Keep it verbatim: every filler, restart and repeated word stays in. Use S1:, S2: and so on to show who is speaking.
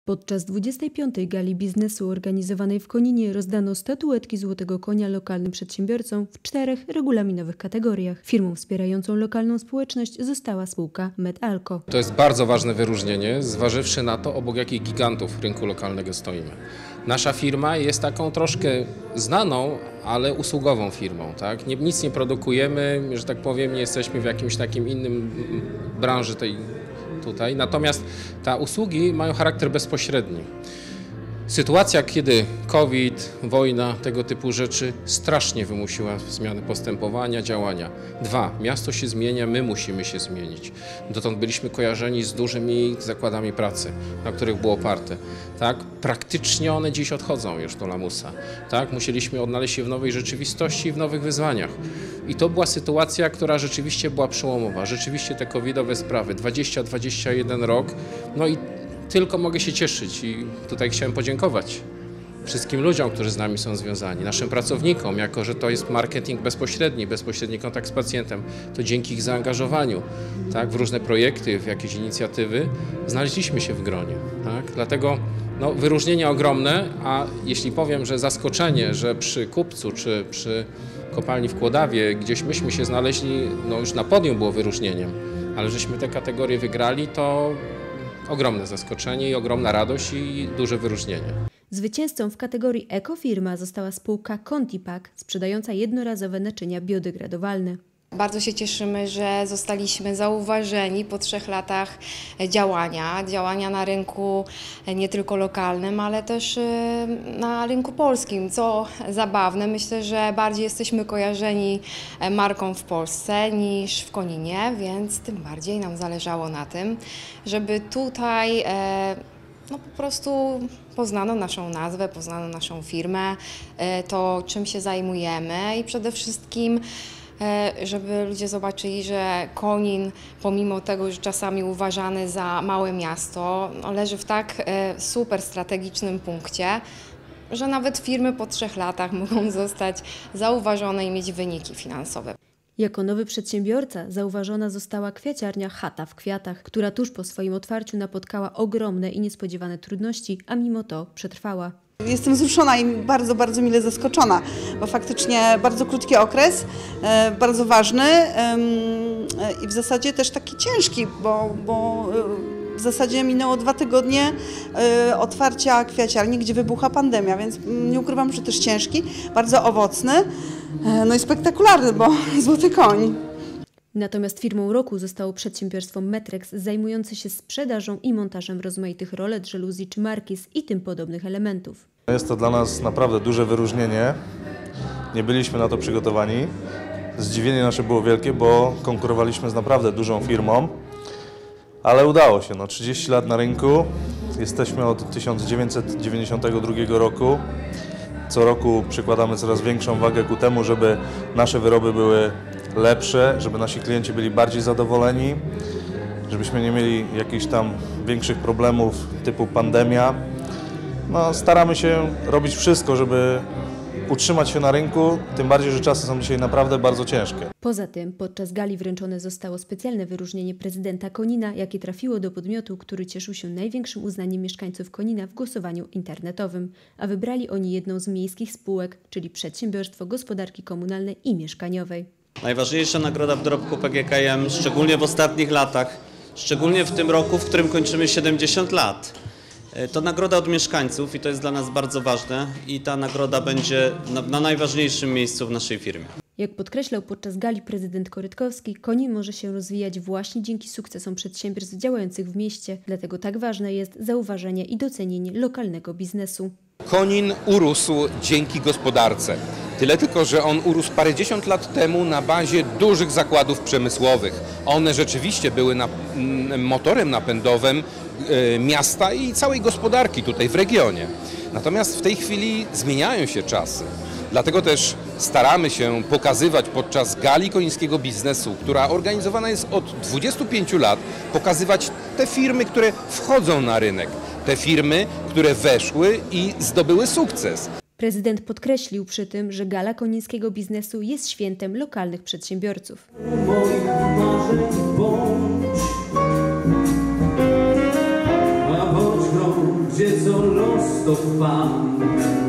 S1: Podczas dwudziestej piątej gali biznesu organizowanej w Koninie rozdano statuetki Złotego Konia lokalnym przedsiębiorcom w czterech regulaminowych kategoriach. Firmą wspierającą lokalną społeczność została spółka Medalco.
S2: To jest bardzo ważne wyróżnienie, zważywszy na to, obok jakich gigantów rynku lokalnego stoimy. Nasza firma jest taką troszkę znaną, ale usługową firmą. Tak? Nie, nic nie produkujemy, że tak powiem, nie jesteśmy w jakimś takim innym branży tej tutaj. Natomiast te usługi mają charakter bezpośredni. Sytuacja, kiedy COVID, wojna, tego typu rzeczy strasznie wymusiła zmiany postępowania, działania. Dwa, miasto się zmienia, my musimy się zmienić. Dotąd byliśmy kojarzeni z dużymi zakładami pracy, na których było oparte. Tak? Praktycznie one dziś odchodzą już do lamusa. Tak? Musieliśmy odnaleźć się w nowej rzeczywistości i w nowych wyzwaniach. I to była sytuacja, która rzeczywiście była przełomowa. Rzeczywiście te covidowe sprawy, dwadzieścia dwadzieścia jeden rok, no i tylko mogę się cieszyć i tutaj chciałem podziękować wszystkim ludziom, którzy z nami są związani, naszym pracownikom, jako że to jest marketing bezpośredni, bezpośredni kontakt z pacjentem, to dzięki ich zaangażowaniu tak, w różne projekty, w jakieś inicjatywy znaleźliśmy się w gronie. Tak? Dlatego no, wyróżnienia ogromne, a jeśli powiem, że zaskoczenie, że przy Kupcu czy przy kopalni w Kłodawie gdzieś myśmy się znaleźli, no już na podium było wyróżnieniem, ale żeśmy te kategorie wygrali, to ogromne zaskoczenie i ogromna radość i duże wyróżnienie.
S1: Zwycięzcą w kategorii ekofirma została spółka Contipack, sprzedająca jednorazowe naczynia biodegradowalne.
S3: Bardzo się cieszymy, że zostaliśmy zauważeni po trzech latach działania, działania na rynku nie tylko lokalnym, ale też na rynku polskim. Co zabawne, myślę, że bardziej jesteśmy kojarzeni marką w Polsce niż w Koninie, więc tym bardziej nam zależało na tym, żeby tutaj no, po prostu poznano naszą nazwę, poznano naszą firmę, to czym się zajmujemy i przede wszystkim żeby ludzie zobaczyli, że Konin, pomimo tego, że czasami uważany za małe miasto, leży w tak super strategicznym punkcie, że nawet firmy po trzech latach mogą zostać zauważone i mieć wyniki finansowe.
S1: Jako nowy przedsiębiorca zauważona została kwiaciarnia Chata w Kwiatach, która tuż po swoim otwarciu napotkała ogromne i niespodziewane trudności, a mimo to przetrwała.
S4: Jestem wzruszona i bardzo, bardzo mile zaskoczona, bo faktycznie bardzo krótki okres, bardzo ważny i w zasadzie też taki ciężki, bo, bo w zasadzie minęło dwa tygodnie otwarcia kwiaciarni, gdzie wybuchła pandemia, więc nie ukrywam, że też ciężki, bardzo owocny, no i spektakularny, bo Złoty Koń.
S1: Natomiast firmą roku zostało przedsiębiorstwo Metrex zajmujące się sprzedażą i montażem rozmaitych rolet, żeluzji czy markiz i tym podobnych elementów.
S5: Jest to dla nas naprawdę duże wyróżnienie. Nie byliśmy na to przygotowani. Zdziwienie nasze było wielkie, bo konkurowaliśmy z naprawdę dużą firmą, ale udało się. No, trzydzieści lat na rynku, jesteśmy od tysiąc dziewięćset dziewięćdziesiątego drugiego roku. Co roku przykładamy coraz większą wagę ku temu, żeby nasze wyroby były lepsze, żeby nasi klienci byli bardziej zadowoleni, żebyśmy nie mieli jakichś tam większych problemów typu pandemia. No, staramy się robić wszystko, żeby utrzymać się na rynku, tym bardziej, że czasy są dzisiaj naprawdę bardzo ciężkie.
S1: Poza tym podczas gali wręczone zostało specjalne wyróżnienie prezydenta Konina, jakie trafiło do podmiotu, który cieszył się największym uznaniem mieszkańców Konina w głosowaniu internetowym, a wybrali oni jedną z miejskich spółek, czyli Przedsiębiorstwo Gospodarki Komunalnej i Mieszkaniowej.
S6: Najważniejsza nagroda w dorobku P G K M, szczególnie w ostatnich latach, szczególnie w tym roku, w którym kończymy siedemdziesiąt lat. To nagroda od mieszkańców i to jest dla nas bardzo ważne i ta nagroda będzie na, na najważniejszym miejscu w naszej firmie.
S1: Jak podkreślał podczas gali prezydent Korytkowski, Konin może się rozwijać właśnie dzięki sukcesom przedsiębiorstw działających w mieście, dlatego tak ważne jest zauważenie i docenienie lokalnego biznesu.
S7: Konin urósł dzięki gospodarce. Tyle tylko, że on urósł parędziesiąt lat temu na bazie dużych zakładów przemysłowych. One rzeczywiście były na, motorem napędowym miasta i całej gospodarki tutaj w regionie. Natomiast w tej chwili zmieniają się czasy. Dlatego też staramy się pokazywać podczas gali konińskiego biznesu, która organizowana jest od dwudziestu pięciu lat, pokazywać te firmy, które wchodzą na rynek, te firmy, które weszły i zdobyły sukces.
S1: Prezydent podkreślił przy tym, że gala konińskiego biznesu jest świętem lokalnych przedsiębiorców.
S8: Moich marzeń bądź, a bądź to Pan.